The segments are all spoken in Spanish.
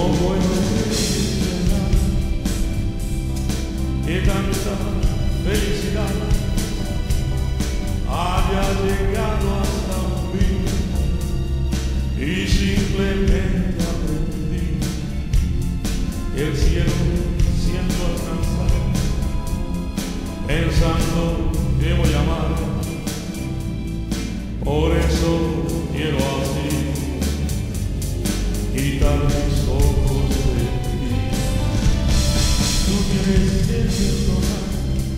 puedo imaginar que tanta felicidad haya llegado hasta mí y simplemente aprendí el cielo siendo alcanzado, pensando que voy a amar. Por eso quiero así quitar mis ojos de ti. Tú tienes que perdonar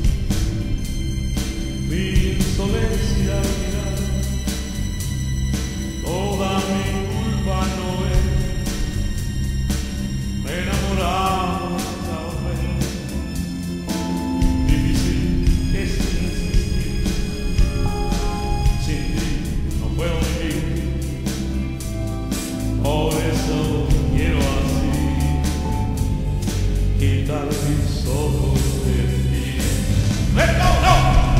mi insolencia al mirar. Toda mi culpa no es, me he enamorado esta vez. Difícil es insistir, sin ti no puedo vivir. Por eso quiero así quitar mis ojos de ti. ¡Let go! ¡No!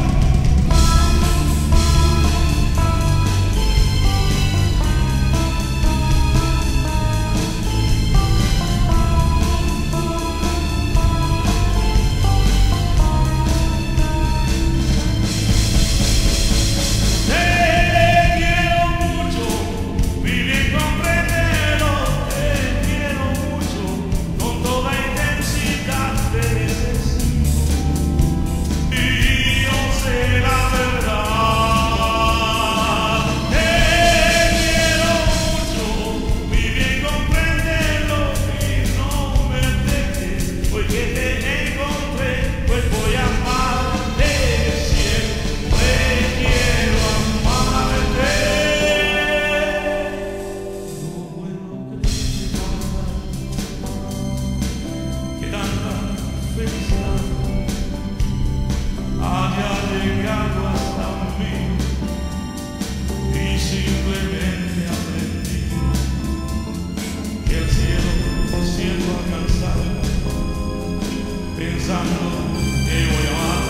Haya llegado hasta mí y simplemente aprendí que el cielo siendo alcanzado, pensando que voy a amar.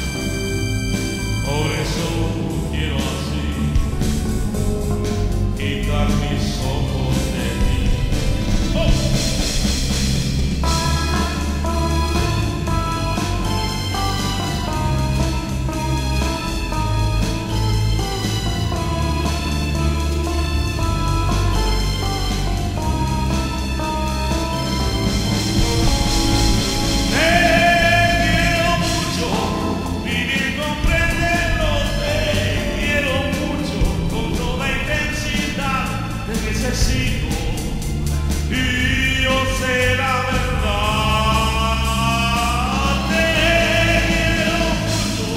Por eso quiero así quitar mis ojos de ti. ¡Oh! Y yo sé la verdad, te quiero mucho.